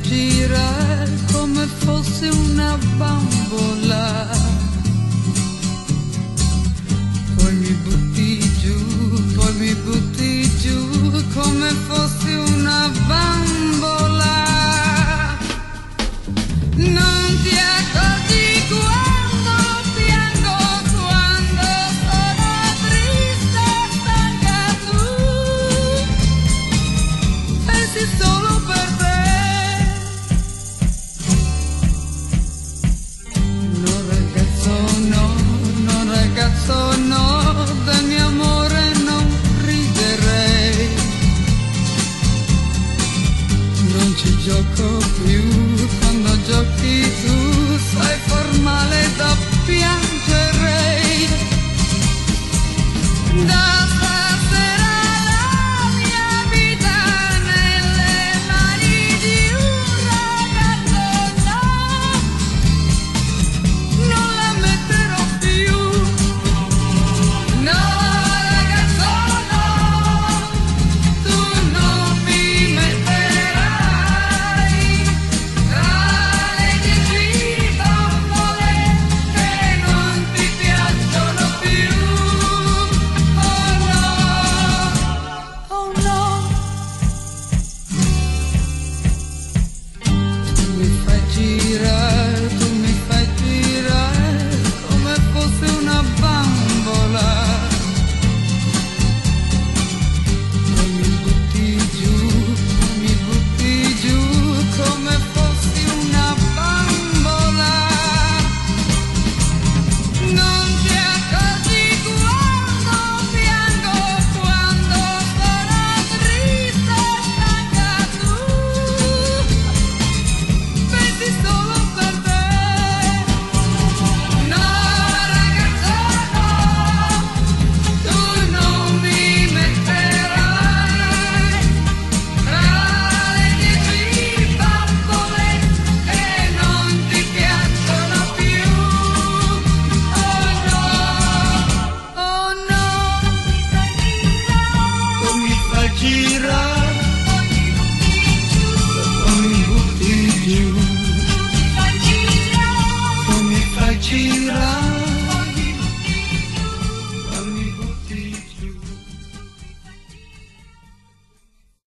gira come fosse una bambola, poi mi butti giù, poi mi butti giù come fosse una bambola. Non ti accorgi quando piango, quando sono triste e stanca, tu pensi solo per te. No ragazzo no, no ragazzo no, del mio amore non riderei. Non ci gioco